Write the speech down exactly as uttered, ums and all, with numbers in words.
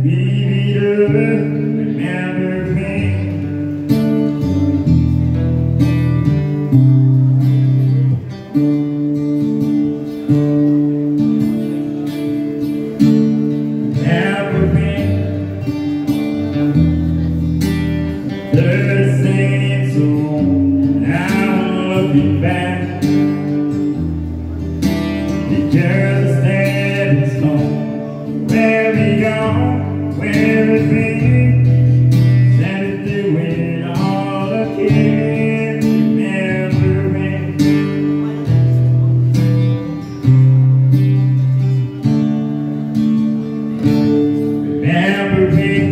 Baby, remember me. Remember me. They're singing song, and I won't look you back. The girls stand in stone. Where we go, where we been, started doing all the kids. Remember me. Remember me.